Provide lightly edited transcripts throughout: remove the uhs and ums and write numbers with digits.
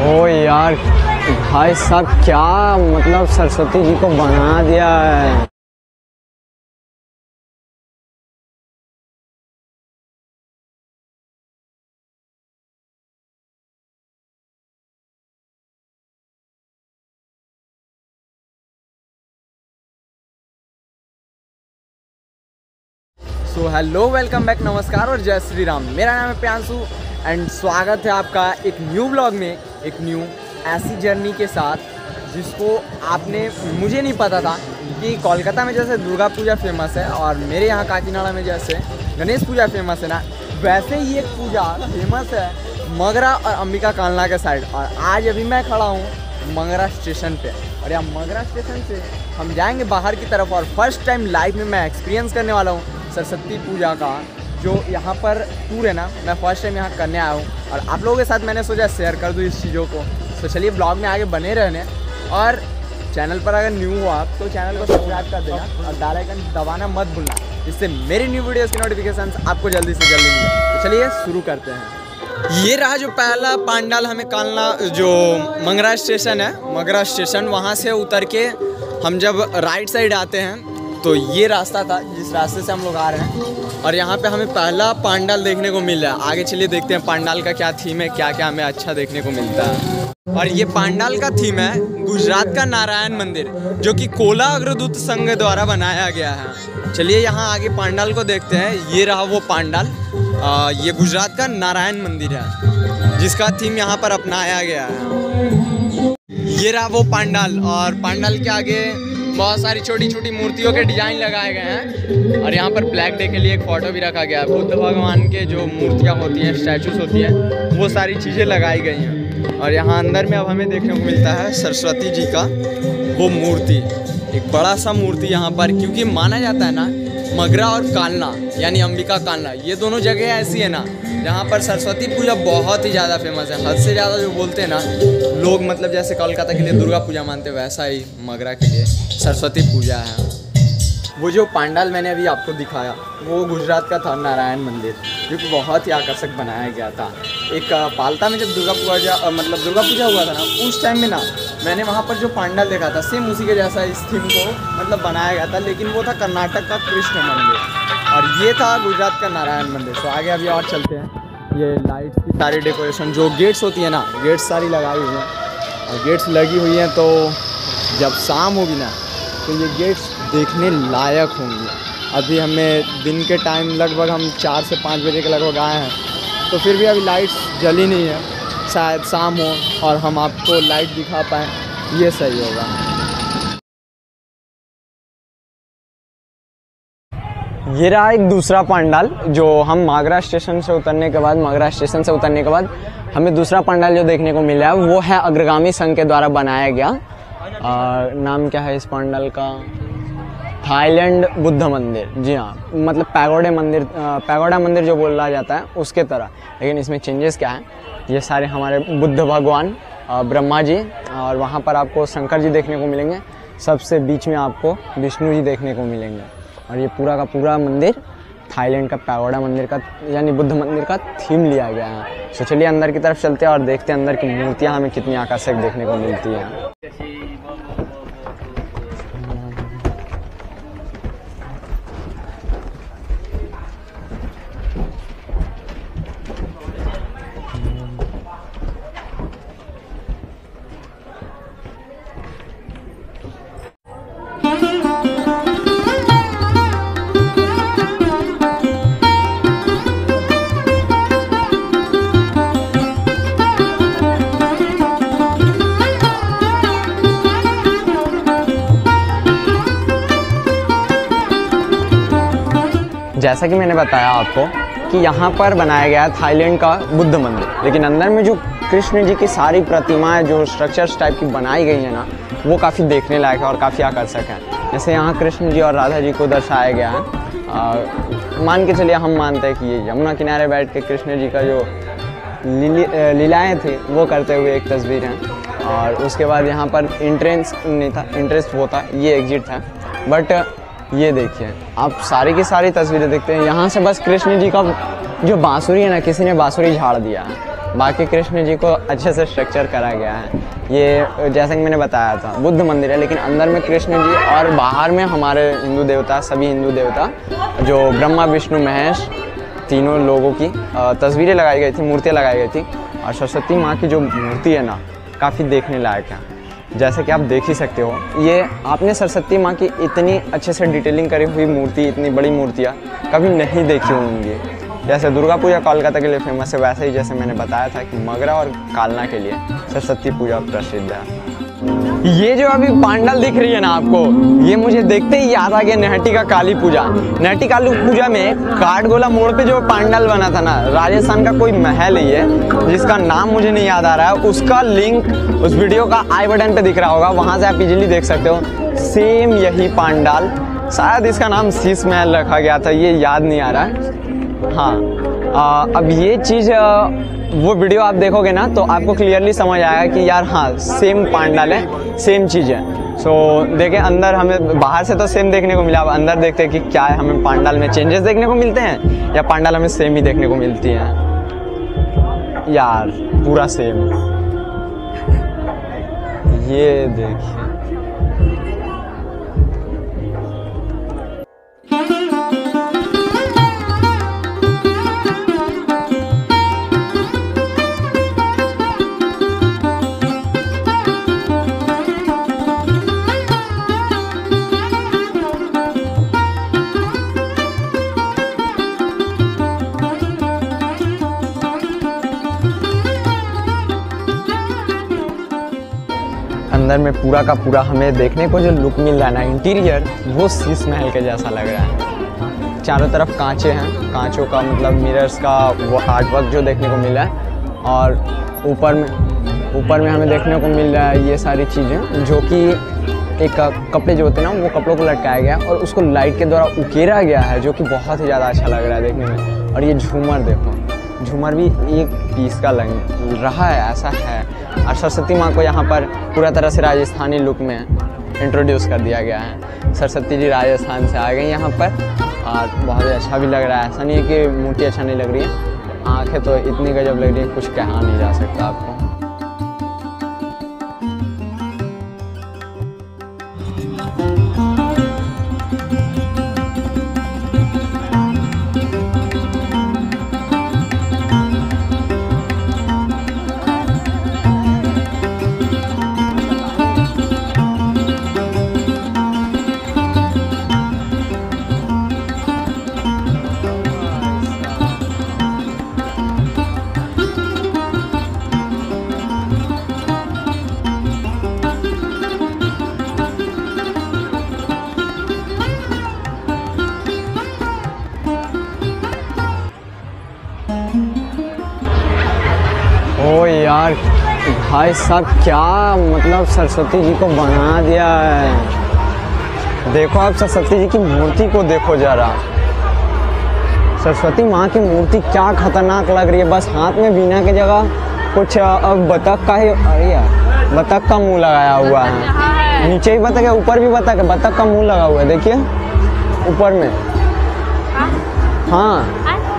ओ यार भाई साहब, क्या मतलब सरस्वती जी को बना दिया है। सो हेलो, वेलकम बैक, नमस्कार और जय श्री राम। मेरा नाम है प्रियांशु एंड स्वागत है आपका एक न्यू ब्लॉग में, एक न्यू ऐसी जर्नी के साथ जिसको आपने, मुझे नहीं पता था कि कोलकाता में जैसे दुर्गा पूजा फेमस है और मेरे यहाँ काकीनाडा में जैसे गणेश पूजा फेमस है ना, वैसे ही एक पूजा फेमस है मगरा और अंबिका कालना के साइड। और आज अभी मैं खड़ा हूँ मगरा स्टेशन पे, और यहाँ मगरा स्टेशन से हम जाएंगे बाहर की तरफ और फर्स्ट टाइम लाइफ में मैं एक्सपीरियंस करने वाला हूँ सरस्वती पूजा का। जो यहाँ पर टूर है ना, मैं फर्स्ट टाइम यहाँ करने आया हूँ और आप लोगों के साथ मैंने सोचा शेयर कर दूँ इस चीज़ों को। तो चलिए ब्लॉग में आगे बने रहने, और चैनल पर अगर न्यू हो आप तो चैनल को सब्सक्राइब कर देना और बेल आइकन दबाना मत भूलना, जिससे मेरी न्यू वीडियोज़ की नोटिफिकेशन आपको जल्दी से जल्दी मिले। तो चलिए शुरू करते हैं। ये रहा जो पहला पंडाल हमें कालना, जो मंगरा स्टेशन है, मगरा स्टेशन, वहाँ से उतर के हम जब राइट साइड आते हैं तो ये रास्ता था जिस रास्ते से हम लोग आ रहे हैं, और यहाँ पे हमें पहला पंडाल देखने को मिल रहा है। आगे चलिए देखते हैं पंडाल का क्या थीम है, क्या क्या हमें अच्छा देखने को मिलता है। और ये पंडाल का थीम है गुजरात का नारायण मंदिर, जो कि कोला अग्रदूत संघ द्वारा बनाया गया है। चलिए यहाँ आगे पंडाल को देखते हैं। ये रहा वो पंडाल, ये गुजरात का नारायण मंदिर है जिसका थीम यहाँ पर अपनाया गया है। ये रहा वो पंडाल, और पंडाल के आगे बहुत सारी छोटी छोटी मूर्तियों के डिजाइन लगाए गए हैं, और यहाँ पर ब्लैक डे के लिए एक फ़ोटो भी रखा गया है। बुद्ध भगवान के जो मूर्तियाँ होती हैं, स्टैचूज होती हैं, वो सारी चीज़ें लगाई गई हैं। और यहाँ अंदर में अब हमें देखने को मिलता है सरस्वती जी का वो मूर्ति, एक बड़ा सा मूर्ति यहाँ पर, क्योंकि माना जाता है ना मगरा और कालना यानी अंबिका कालना, ये दोनों जगह ऐसी है ना जहाँ पर सरस्वती पूजा बहुत ही ज़्यादा फेमस है। हद से ज़्यादा जो बोलते हैं ना लोग, मतलब जैसे कोलकाता के लिए दुर्गा पूजा मानते हैं, वैसा ही मगरा के लिए सरस्वती पूजा है। वो जो पंडाल मैंने अभी आपको दिखाया वो गुजरात का था नारायण मंदिर, जो कि बहुत ही आकर्षक बनाया गया था। एक पालता में जब दुर्गा पूजा हुआ था ना, उस टाइम में ना मैंने वहाँ पर जो पंडाल देखा था सेम उसी के जैसा इस थीम को मतलब बनाया गया था, लेकिन वो था कर्नाटक का कृष्ण मंदिर और ये था गुजरात का नारायण मंदिर। तो आगे अभी और चलते हैं। ये लाइट्स की सारी डेकोरेशन, जो गेट्स होती है ना, गेट्स सारी लगाई हुई हैं, और गेट्स लगी हुई हैं तो जब शाम होगी ना तो ये गेट्स देखने लायक होंगे। अभी हमें दिन के टाइम लगभग हम 4 से 5 बजे के लगभग आए हैं, तो फिर भी अभी लाइट्स जली नहीं है, शायद शाम हो और हम आपको लाइट दिखा पाएँ, ये सही होगा। ये रहा एक दूसरा पंडाल, जो हम मगरा स्टेशन से उतरने के बाद हमें दूसरा पंडाल जो देखने को मिला है वो है अग्रगामी संघ के द्वारा बनाया गया। नाम क्या है इस पंडाल का? थाईलैंड बुद्ध मंदिर। जी हाँ, मतलब पैगोडा मंदिर जो बोला जाता है उसके तरह, लेकिन इसमें चेंजेस क्या है, ये सारे हमारे बुद्ध भगवान, ब्रह्मा जी, और वहाँ पर आपको शंकर जी देखने को मिलेंगे। सबसे बीच में आपको विष्णु जी देखने को मिलेंगे, और ये पूरा का पूरा मंदिर थाईलैंड का पैगोडा मंदिर का यानी बुद्ध मंदिर का थीम लिया गया है। तो चलिए अंदर की तरफ चलते हैं और देखते हैं अंदर की मूर्तियाँ हमें कितनी आकर्षक देखने को मिलती हैं। जैसा कि मैंने बताया आपको कि यहाँ पर बनाया गया है थाईलैंड का बुद्ध मंदिर, लेकिन अंदर में जो कृष्ण जी की सारी प्रतिमाएं जो स्ट्रक्चर्स टाइप की बनाई गई हैं ना, वो काफ़ी देखने लायक है और काफ़ी आकर्षक है। जैसे यहाँ कृष्ण जी और राधा जी को दर्शाया गया है। मान के चलिए हम मानते हैं कि ये यमुना किनारे बैठ के कृष्ण जी का जो लीलाएँ थी वो करते हुए एक तस्वीर है। और उसके बाद यहाँ पर एंट्रेंस नहीं था, एंट्रेंस वो था, ये एग्जिट था। बट ये देखिए आप सारी की सारी तस्वीरें देखते हैं, यहाँ से बस कृष्ण जी का जो बांसुरी है ना, किसी ने बांसुरी झाड़ दिया है, बाकी कृष्ण जी को अच्छे से स्ट्रक्चर करा गया है। ये जैसे कि मैंने बताया था बुद्ध मंदिर है, लेकिन अंदर में कृष्ण जी और बाहर में हमारे हिंदू देवता, सभी हिंदू देवता जो ब्रह्मा विष्णु महेश तीनों लोगों की तस्वीरें लगाई गई थी, मूर्तियाँ लगाई गई थी। और सरस्वती माँ की जो मूर्ति है ना, काफ़ी देखने लायक है। जैसे कि आप देख ही सकते हो, ये आपने सरस्वती माँ की इतनी अच्छे से डिटेलिंग करी हुई मूर्ति, इतनी बड़ी मूर्तियाँ कभी नहीं देखी होंगी। जैसे दुर्गा पूजा कोलकाता के लिए फेमस है, वैसे ही जैसे मैंने बताया था कि मगरा और कालना के लिए सरस्वती पूजा प्रसिद्ध है। ये जो अभी पांडाल दिख रही है ना आपको, ये मुझे देखते ही याद आ गया नहटी का काली पूजा। नहटी काली पूजा में काठगोला मोड़ पे जो पांडाल बना था ना, राजस्थान का कोई महल ही है जिसका नाम मुझे नहीं याद आ रहा है, उसका लिंक उस वीडियो का आई बटन पे दिख रहा होगा, वहां से आप इजीली देख सकते हो। सेम यही पांडाल, शायद इसका नाम शीश महल रखा गया था, ये याद नहीं आ रहा है। हाँ, अब ये चीज़ वो वीडियो आप देखोगे ना तो आपको क्लियरली समझ आएगा कि यार हाँ सेम पांडाल है, सेम चीज़ है। सो देखें अंदर, हमें बाहर से तो सेम देखने को मिला, अब अंदर देखते हैं कि क्या है, हमें पांडाल में चेंजेस देखने को मिलते हैं या पांडाल हमें सेम ही देखने को मिलती है। यार पूरा सेम, ये देखिए। अंदर में पूरा का पूरा हमें देखने को जो लुक मिल रहा है ना, इंटीरियर वो शीश महल के जैसा लग रहा है। चारों तरफ कांचे हैं, कांचों का मतलब मिरर्स का वो आर्ट वर्क जो देखने को मिल रहा है। और ऊपर में हमें देखने को मिल रहा है ये सारी चीज़ें, जो कि एक कपड़े जो होते हैं ना, वो कपड़ों को लटकाया गया और उसको लाइट के द्वारा उकेरा गया है, जो कि बहुत ही ज़्यादा अच्छा लग रहा है देखने में। और ये झूमर देखो, झूमर भी एक पीस का लग रहा है, ऐसा है। और सरस्वती माँ को यहाँ पर पूरा तरह से राजस्थानी लुक में इंट्रोड्यूस कर दिया गया है। सरस्वती जी राजस्थान से आ गई यहाँ पर और बहुत ही अच्छा भी लग रहा है। ऐसा नहीं है कि मूर्ति अच्छा नहीं लग रही है, आँखें तो इतनी गजब लग रही है, कुछ कहा नहीं जा सकता आपको। ओ यार भाई साहब, क्या मतलब सरस्वती जी को बना दिया है। देखो आप सरस्वती जी की मूर्ति को देखो जरा, सरस्वती माँ की मूर्ति क्या खतरनाक लग रही है। बस हाथ में बीना की जगह कुछ बतख का ही, अरे यार बतख का मुंह लगाया हुआ है। नीचे ही बतख है, ऊपर भी बतख है, बतख का मुंह लगा हुआ है, देखिए ऊपर में। हाँ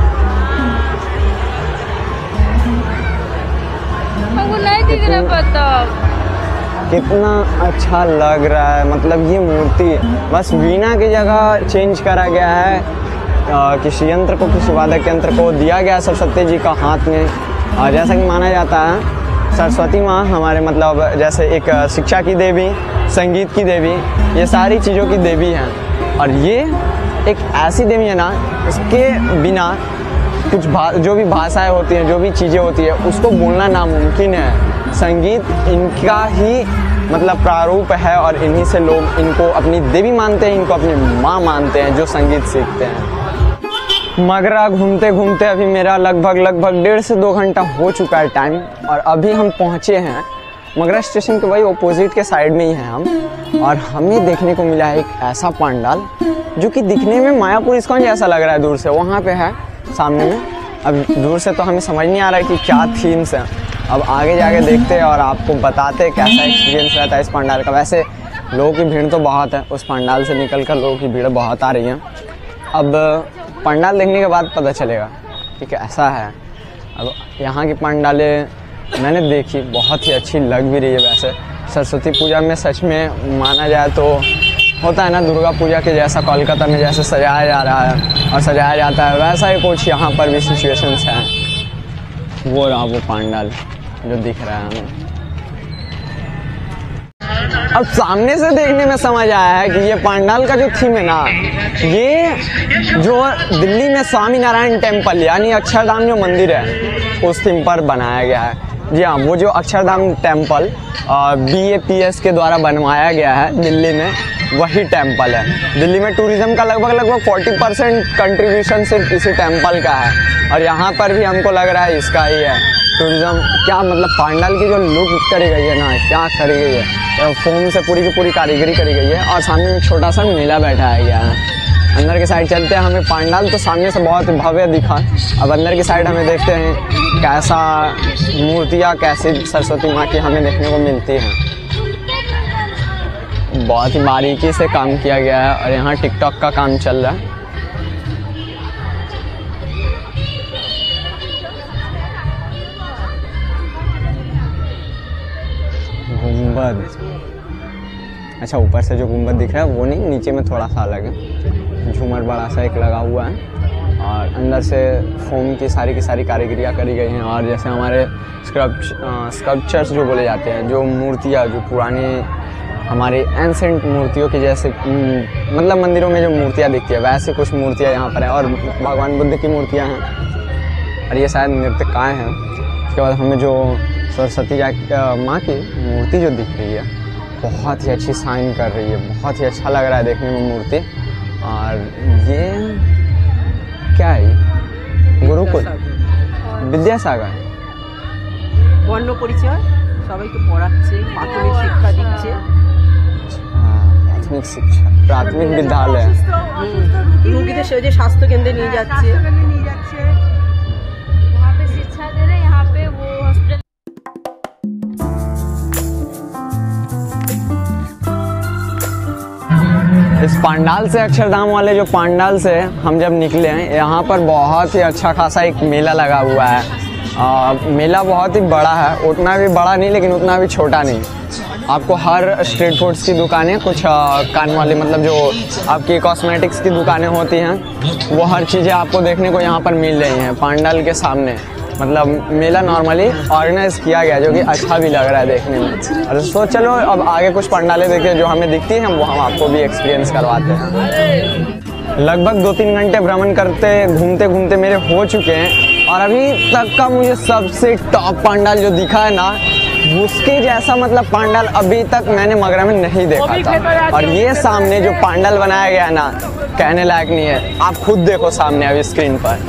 कितना अच्छा लग रहा है। मतलब ये मूर्ति बस वीणा की जगह चेंज करा गया है, किसी यंत्र को, किसी वादक यंत्र को दिया गया सरस्वती जी का हाथ में। और जैसा कि माना जाता है सरस्वती माँ हमारे मतलब जैसे एक शिक्षा की देवी, संगीत की देवी, ये सारी चीज़ों की देवी हैं। और ये एक ऐसी देवी है ना, इसके बिना कुछ जो भी भाषाएं होती हैं, जो भी चीज़ें होती है, उसको बोलना नामुमकिन है। संगीत इनका ही मतलब प्रारूप है और इन्हीं से लोग इनको अपनी देवी मानते हैं, इनको अपनी माँ मानते हैं जो संगीत सीखते हैं। मगरा घूमते घूमते अभी मेरा लगभग 1.5 से 2 घंटा हो चुका है टाइम, और अभी हम पहुँचे हैं मगरा स्टेशन के वही अपोजिट के साइड में ही हैं हम। और हमें देखने को मिला है एक ऐसा पंडाल जो कि दिखने में मायापुर इस्कॉन जैसा लग रहा है दूर से, वहाँ पे है सामने में। अब दूर से तो हमें समझ नहीं आ रहा है कि क्या थीम्स हैं, अब आगे जाके देखते हैं और आपको बताते हैं कैसा एक्सपीरियंस रहता है इस पंडाल का। वैसे लोगों की भीड़ तो बहुत है, उस पंडाल से निकलकर लोगों की भीड़ बहुत आ रही है। अब पंडाल देखने के बाद पता चलेगा कि कैसा है। अब यहाँ की पंडालें मैंने देखी, बहुत ही अच्छी लग भी रही है। वैसे सरस्वती पूजा में सच में माना जाए तो होता है ना, दुर्गा पूजा के जैसा कोलकाता में जैसे सजाया जा रहा है और सजाया जाता है, वैसा ही कुछ यहाँ पर भी सिचुएशंस हैं। वो रहा वो पंडाल जो दिख रहा है हमें। अब सामने से देखने में समझ आया है कि ये पंडाल का जो थीम है ना, ये जो दिल्ली में स्वामी नारायण टेम्पल यानी अक्षरधाम जो मंदिर है उस थीम पर बनाया गया है। जी हाँ, वो जो अक्षरधाम टेम्पल BAPS के द्वारा बनवाया गया है दिल्ली में, वही टेम्पल है। दिल्ली में टूरिज्म का लगभग 40% कंट्रीब्यूशन सिर्फ इसी टेम्पल का है और यहाँ पर भी हमको लग रहा है इसका ही है टूरिज्म। क्या मतलब पंडाल की जो लुक करी गई है ना, क्या करी गई है, फोम से पूरी की पूरी कारीगरी करी गई है और सामने में छोटा सा मेला बैठाया गया है। अंदर के साइड चलते हैं। हमें पंडाल तो सामने से बहुत भव्य दिखा, अब अंदर की साइड हमें देखते हैं कैसा मूर्तियाँ कैसी सरस्वती माँ की हमें देखने को मिलती हैं। बहुत ही बारीकी से काम किया गया है और यहाँ टिकटॉक का काम चल रहा है। गुंबद, अच्छा ऊपर से जो गुंबद दिख रहा है वो नहीं, नीचे में थोड़ा सा अलग है। झूमर बड़ा सा एक लगा हुआ है और अंदर से फोम की सारी कारीगरियाँ करी गई हैं। और जैसे हमारे स्कल्पचर्स जो बोले जाते हैं, जो मूर्तियाँ जो पुरानी हमारी एंसेंट मूर्तियों के जैसे मतलब मंदिरों में जो मूर्तियाँ दिखती है वैसे कुछ मूर्तियाँ यहाँ पर हैं और भगवान बुद्ध की मूर्तियाँ हैं और ये शायद नृत्यकाएँ हैं। उसके बाद हमें जो सरस्वती माँ की मूर्ति जो दिख रही है बहुत ही अच्छी साइन कर रही है, बहुत ही अच्छा लग रहा है देखने में मूर्ति। और ये क्या है, गुरुकुल विद्यासागर বর্ণ পরিচয় সবাইকে পড়াচ্ছে, প্রাথমিক শিক্ষা দিচ্ছে। प्राथमिक शिक्षा, प्राथमिक विद्यालय রোগীদের সে যে স্বাস্থ্য কেন্দ্রে নিয়ে যাচ্ছে, वहाँ पे शिक्षा दे रहे, यहाँ पे वो हॉस्पिटल। इस पंडाल से, अक्षरधाम वाले जो पंडाल से हम जब निकले हैं, यहाँ पर बहुत ही अच्छा खासा एक मेला लगा हुआ है। मेला बहुत ही बड़ा है, उतना भी बड़ा नहीं लेकिन उतना भी छोटा नहीं। आपको हर स्ट्रीट फूड्स की दुकानें, कुछ कान वाले मतलब जो आपकी कॉस्मेटिक्स की दुकानें होती हैं, वो हर चीज़ें आपको देखने को यहाँ पर मिल रही हैं पंडाल के सामने। मतलब मेला नॉर्मली ऑर्गेनाइज किया गया जो कि अच्छा भी लग रहा है देखने में। और सो चलो अब आगे कुछ पंडालें देखिए जो हमें दिखती हैं, वो हम आपको भी एक्सपीरियंस करवाते हैं। लगभग 2-3 घंटे भ्रमण करते घूमते घूमते मेरे हो चुके हैं और अभी तक का मुझे सबसे टॉप पंडाल जो दिखा है ना, उसके जैसा मतलब पंडाल अभी तक मैंने मगरा में नहीं देखा था। और ये सामने जो पंडाल बनाया गया है ना, कहने लायक नहीं है। आप खुद देखो सामने अभी स्क्रीन पर।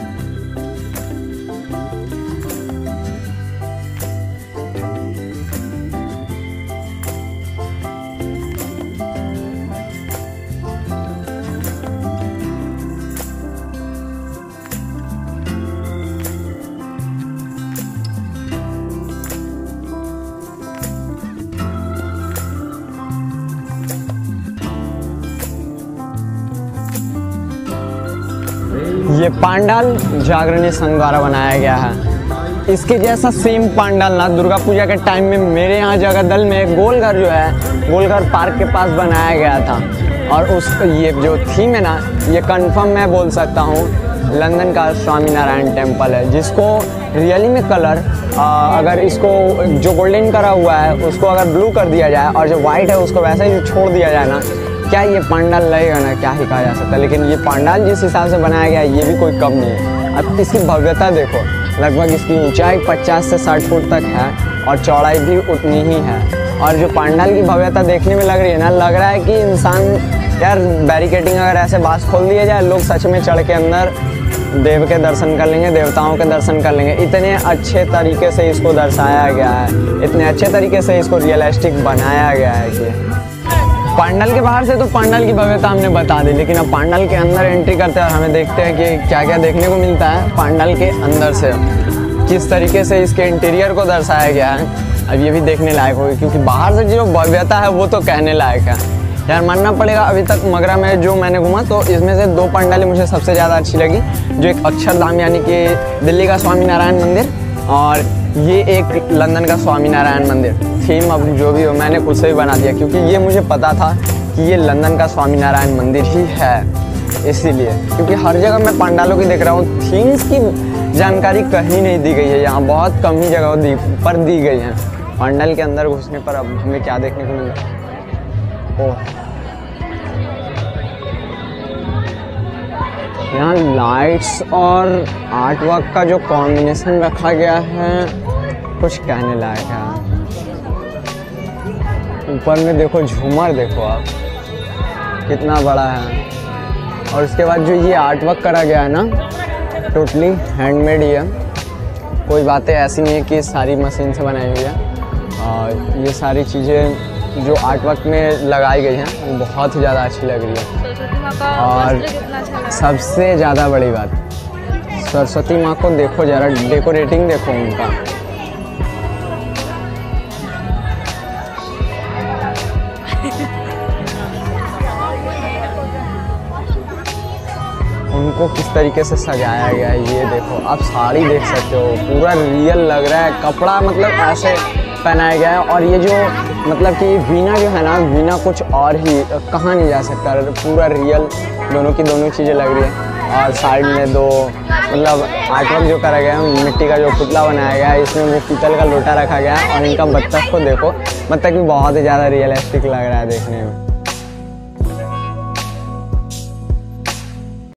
ये पंडाल जागरणी संघ द्वारा बनाया गया है। इसके जैसा सेम पंडाल ना दुर्गा पूजा के टाइम में मेरे यहाँ जगदल में गोलघर जो है, गोलघर पार्क के पास बनाया गया था। और उस ये जो थीम है ना, ये कंफर्म मैं बोल सकता हूँ लंदन का स्वामी नारायण टेम्पल है, जिसको रियली में कलर अगर इसको जो गोल्डन करा हुआ है उसको अगर ब्लू कर दिया जाए और जो वाइट है उसको वैसे ही छोड़ दिया जाए ना, क्या ये पंडाल लगेगा ना, क्या ही कहा जा सकता है। लेकिन ये पंडाल जिस हिसाब से बनाया गया है ये भी कोई कम नहीं है। अब इसकी भव्यता देखो, लगभग इसकी ऊंचाई 50 से 60 फुट तक है और चौड़ाई भी उतनी ही है। और जो पंडाल की भव्यता देखने में लग रही है ना, लग रहा है कि इंसान यार बैरिकेडिंग अगर ऐसे बास खोल दिया जाए, लोग सच में चढ़ के अंदर देव के दर्शन कर लेंगे, देवताओं के दर्शन कर लेंगे। इतने अच्छे तरीके से इसको दर्शाया गया है, इतने अच्छे तरीके से इसको रियलिस्टिक बनाया गया है कि पंडाल के बाहर से तो पंडाल की भव्यता हमने बता दी, लेकिन अब पंडाल के अंदर एंट्री करते हैं और हमें देखते हैं कि क्या क्या देखने को मिलता है पंडाल के अंदर से, किस तरीके से इसके इंटीरियर को दर्शाया गया है। अब ये भी देखने लायक होगी, क्योंकि बाहर से जो भव्यता है वो तो कहने लायक है यार मानना पड़ेगा, अभी तक मगरा में जो मैंने घूमा तो इसमें से 2 पंडालें मुझे सबसे ज़्यादा अच्छी लगी, जो एक अक्षरधाम यानी कि दिल्ली का स्वामी नारायण मंदिर, और ये एक लंदन का स्वामी नारायण मंदिर। थीम अब जो भी हो मैंने खुद से भी बना दिया, क्योंकि ये मुझे पता था कि ये लंदन का स्वामी नारायण मंदिर ही है, इसीलिए। क्योंकि हर जगह मैं पंडालों की देख रहा हूँ, थीम्स की जानकारी कहीं नहीं दी गई है, यहाँ बहुत कम ही जगह पर दी गई है। पंडाल के अंदर घुसने पर अब हमें क्या देखने को मिल रहा है? ओह, यहाँ लाइट्स और आर्ट वर्क का जो कॉम्बिनेशन रखा गया है कुछ कहने लायक है। ऊपर में देखो झूमर, देखो आप कितना बड़ा है। और उसके बाद जो ये आर्ट वर्क करा गया है ना, टोटली हैंडमेड ही है, कोई बातें ऐसी नहीं है कि सारी मशीन से बनाई हुई है। और ये सारी चीज़ें जो आर्ट वर्क में लगाई गई हैं वो बहुत ही ज़्यादा अच्छी लग रही है। और सबसे ज़्यादा बड़ी बात, सरस्वती माँ को देखो ज़रा, डेकोरेटिंग देखो उनका। उनको किस तरीके से सजाया गया है ये देखो। आप साड़ी देख सकते हो, पूरा रियल लग रहा है, कपड़ा मतलब ऐसे पहनाया गया है। और ये जो मतलब कि वीणा जो है ना, वीणा कुछ और ही कहाँ नहीं जा सकता, पूरा रियल दोनों की दोनों चीज़ें लग रही है। और साइड में 2 मतलब आर्टवर्क जो करा गया है, मिट्टी का जो पुतला बनाया गया है, इसमें वो पीतल का लोटा रखा गया है। और इनका बत्तख को देखो, बत्तख भी बहुत ही ज़्यादा रियलिस्टिक लग रहा है देखने में।